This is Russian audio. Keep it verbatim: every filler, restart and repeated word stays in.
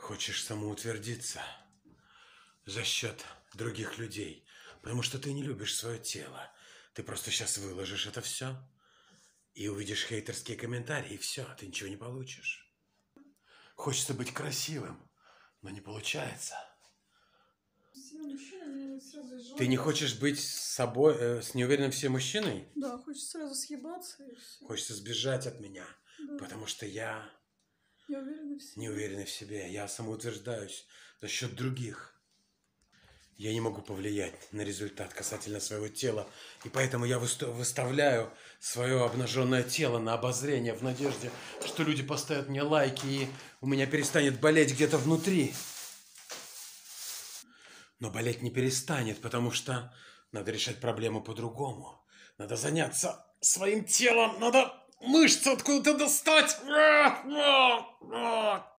хочешь самоутвердиться за счет других людей, потому что ты не любишь свое тело. Ты просто сейчас выложишь это все и увидишь хейтерские комментарии, и все, ты ничего не получишь. Хочется быть красивым, но не получается. Ты не хочешь быть с собой, э, с неуверенным в себе мужчиной? Да, хочется сразу съебаться и все. Хочется сбежать от меня, Да. потому что я Не уверена в себе. не уверен в себе. Я самоутверждаюсь за счет других. Я не могу повлиять на результат касательно своего тела, и поэтому я выставляю свое обнаженное тело на обозрение в надежде, что люди поставят мне лайки, и у меня перестанет болеть где-то внутри. Но болеть не перестанет, потому что надо решать проблему по-другому. Надо заняться своим телом, надо мышцы откуда-то достать.